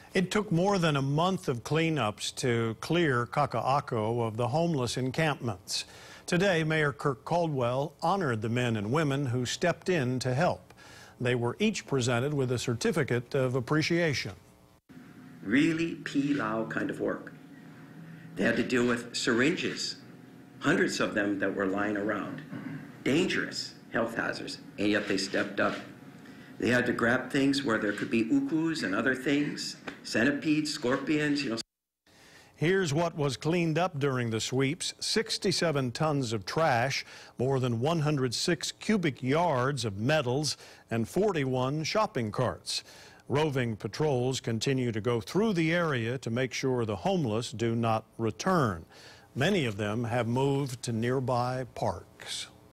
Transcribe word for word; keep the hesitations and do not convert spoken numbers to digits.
It took more than a month of cleanups to clear Kakaako of the homeless encampments. Today, Mayor Kirk Caldwell honored the men and women who stepped in to help. They were each presented with a certificate of appreciation. Really P-Lao kind of work. They had to deal with syringes, hundreds of them that were lying around, dangerous health hazards, and yet they stepped up. They had to grab things where there could be ukus and other things, centipedes, scorpions, you know. Here's what was cleaned up during the sweeps: sixty-seven tons of trash, more than one hundred six cubic yards of metals, and forty-one shopping carts. Roving patrols continue to go through the area to make sure the homeless do not return. Many of them have moved to nearby parks.